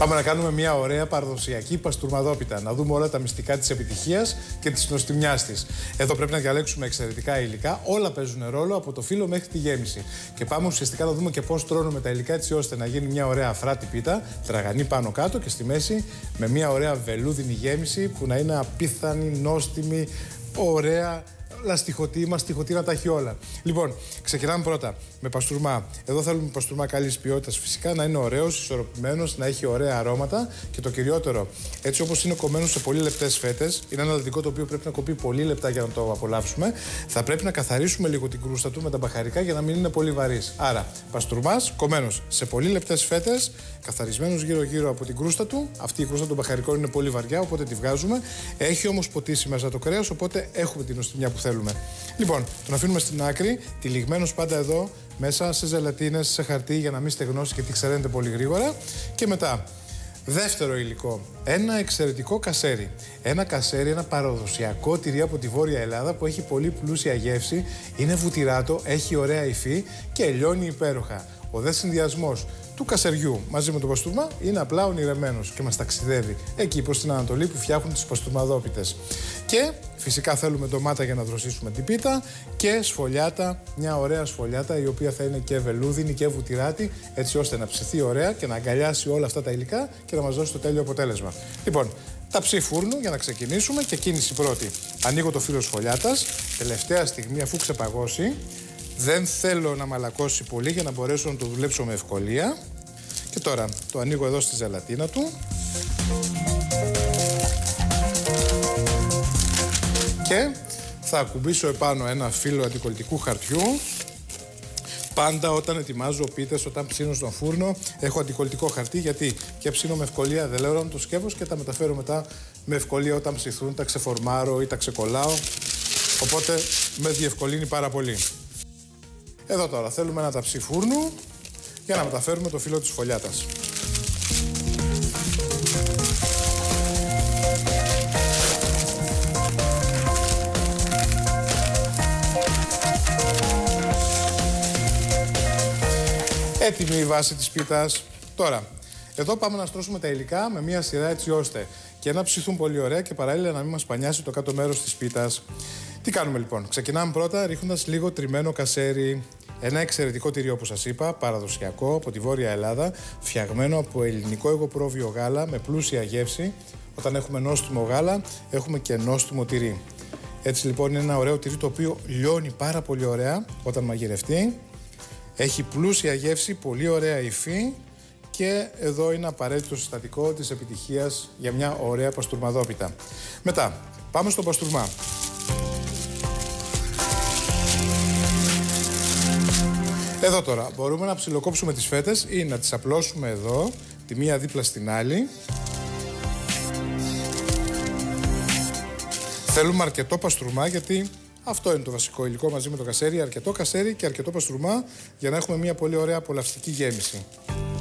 Πάμε να κάνουμε μια ωραία παραδοσιακή παστούρμαδόπιτα. Να δούμε όλα τα μυστικά της επιτυχίας και της νοστιμιάς της. Εδώ πρέπει να διαλέξουμε εξαιρετικά υλικά. Όλα παίζουν ρόλο από το φύλλο μέχρι τη γέμιση. Και πάμε ουσιαστικά να δούμε και πώς τρώνουμε τα υλικά έτσι ώστε να γίνει μια ωραία αφράτη πίτα, τραγανή πάνω κάτω και στη μέση με μια ωραία βελούδινη γέμιση που να είναι απίθανη, νόστιμη, ωραία. Λαστιχωτή, μαστιχωτή, να τα έχει όλα. Λοιπόν, ξεκινάμε πρώτα με παστούρμα. Εδώ θέλουμε παστούρμα καλής ποιότητας φυσικά, να είναι ωραίος, ισορροπημένος, να έχει ωραία αρώματα και το κυριότερο, έτσι όπως είναι κομμένο σε πολύ λεπτές φέτες, είναι ένα λαδικό το οποίο πρέπει να κοπεί πολύ λεπτά για να το απολαύσουμε. Θα πρέπει να καθαρίσουμε λίγο την κρούστα του με τα μπαχαρικά για να μην είναι πολύ βαρύς. Άρα, παστούρμας κομμένος σε πολύ λεπτές φέτες, καθαρισμένος γύρω-γύρω από την κρούστα του. Αυτή η κρούστα των μπαχαρικών είναι πολύ βαριά, οπότε τη βγάζουμε. Έχει όμως ποτίσει μέσα το κρέας, οπότε έχουμε την νοστιμιά που θέλουμε. Λοιπόν, τον αφήνουμε στην άκρη, τυλιγμένος πάντα εδώ, μέσα σε ζελατίνες, σε χαρτί για να μην στεγνώσει και ξεραίνεται πολύ γρήγορα. Και μετά, δεύτερο υλικό, ένα εξαιρετικό κασέρι. Ένα κασέρι, ένα παραδοσιακό τυρί από τη Βόρεια Ελλάδα που έχει πολύ πλούσια γεύση, είναι βουτυράτο, έχει ωραία υφή και λιώνει υπέροχα. Ο δε συνδυασμός του κασεριού μαζί με το παστούρμα είναι απλά ονειρεμένος και μας ταξιδεύει εκεί προς την Ανατολή που φτιάχνουν τις παστούρμαδόπιτες. Και φυσικά θέλουμε ντομάτα για να δροσίσουμε την πίτα και σφολιάτα, μια ωραία σφολιάτα η οποία θα είναι και βελούδινη και βουτυράτη, έτσι ώστε να ψηθεί ωραία και να αγκαλιάσει όλα αυτά τα υλικά και να μας δώσει το τέλειο αποτέλεσμα. Λοιπόν, ταψί φούρνου για να ξεκινήσουμε και κίνηση πρώτη. Ανοίγω το φύλλο σφολιάτας, τελευταία στιγμή αφού ξεπαγώσει. Δεν θέλω να μαλακώσει πολύ για να μπορέσω να το δουλέψω με ευκολία. Και τώρα το ανοίγω εδώ στη ζελατίνα του. Και θα ακουμπήσω επάνω ένα φύλλο αντικολλητικού χαρτιού. Πάντα όταν ετοιμάζω πίτες, όταν ψήνω στον φούρνο, έχω αντικολλητικό χαρτί γιατί και ψήνω με ευκολία, δεν λέω να το σκεύος και τα μεταφέρω μετά με ευκολία όταν ψηθούν, τα ξεφορμάρω ή τα ξεκολλάω. Οπότε με διευκολύνει πάρα πολύ. Εδώ τώρα θέλουμε ένα ταψί φούρνου για να μεταφέρουμε το φύλλο της φωλιάτας. Έτοιμη η βάση της πίτας. Τώρα, εδώ πάμε να στρώσουμε τα υλικά με μία σειρά έτσι ώστε και να ψηθούν πολύ ωραία και παράλληλα να μην μας πανιάσει το κάτω μέρος της πίτας. Τι κάνουμε λοιπόν? Ξεκινάμε πρώτα ρίχνοντας λίγο τριμμένο κασέρι. Ένα εξαιρετικό τυρί όπως σας είπα, παραδοσιακό από τη Βόρεια Ελλάδα, φτιαγμένο από ελληνικό εγωπρόβιο γάλα με πλούσια γεύση. Όταν έχουμε νόστιμο γάλα, έχουμε και νόστιμο τυρί. Έτσι λοιπόν είναι ένα ωραίο τυρί το οποίο λιώνει πάρα πολύ ωραία όταν μαγειρευτεί. Έχει πλούσια γεύση, πολύ ωραία υφή και εδώ είναι απαραίτητο συστατικό της επιτυχίας για μια ωραία παστούρμαδόπιτα. Μετά, πάμε στο παστούρμα. Εδώ τώρα μπορούμε να ψιλοκόψουμε τις φέτες ή να τις απλώσουμε εδώ, τη μία δίπλα στην άλλη. Θέλουμε αρκετό παστούρμα γιατί αυτό είναι το βασικό υλικό μαζί με το κασέρι, αρκετό κασέρι και αρκετό παστούρμα για να έχουμε μια πολύ ωραία απολαυστική γέμιση.